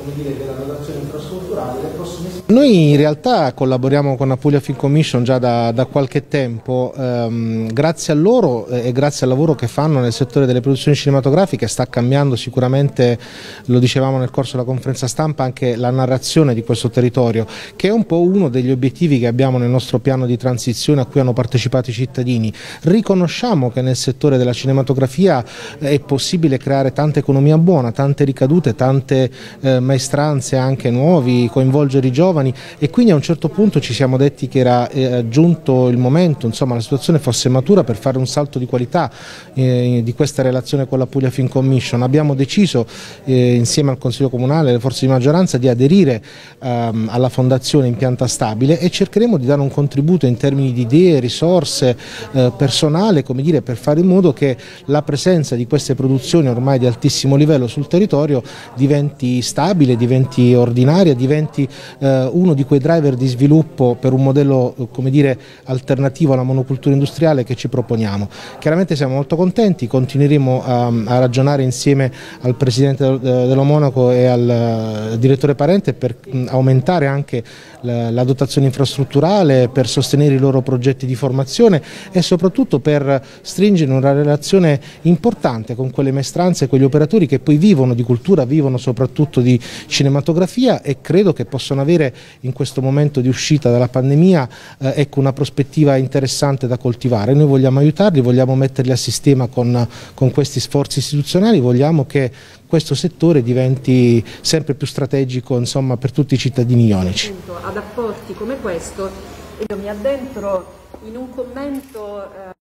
della dotazione infrastrutturale le prossime. Noi in realtà collaboriamo con la Puglia Film Commission già da qualche tempo, grazie a loro e grazie al lavoro che fanno nel settore delle produzioni cinematografiche sta cambiando sicuramente, lo dicevamo nel corso della conferenza stampa, anche la narrazione di questo territorio, che è un po' uno degli obiettivi che abbiamo nel nostro piano di transizione a cui hanno partecipato i cittadini. Riconosciamo che nel settore della cinematografia è possibile creare tanta economia buona, tante ricadute, tante maestranze anche nuovi, coinvolgere i giovani, e quindi a un certo punto ci siamo detti che era giunto il momento, insomma la situazione fosse matura per fare un salto di qualità di questa relazione con la Puglia Film Commission. Abbiamo deciso insieme al Consiglio Comunale e alle forze di maggioranza di aderire alla Fondazione Impianta Stabile e cercheremo di dare un contributo in termini di idee, risorse, personale, come dire, per fare in modo che la presenza di queste produzioni ormai di altissimo livello sul territorio diventi stabile, diventi ordinaria, diventi uno di quei driver di sviluppo per un modello, come dire, alternativo alla monocultura industriale che ci proponiamo. Chiaramente siamo molto contenti, continueremo a ragionare insieme al Presidente dello Monaco e al Direttore Parente per aumentare anche la dotazione infrastrutturale, per sostenere i loro progetti di formazione e soprattutto per stringere una relazione importante con quelle maestranze e quegli operatori che poi vivono di cultura, vivono soprattutto di cinematografia e credo che possano avere in questo momento di uscita dalla pandemia ecco, una prospettiva interessante da coltivare. Noi vogliamo aiutarli, vogliamo metterli a sistema con questi sforzi istituzionali, vogliamo che questo settore diventi sempre più strategico, insomma, per tutti i cittadini ionici. Ad apporti come questo, io mi addentro in un commento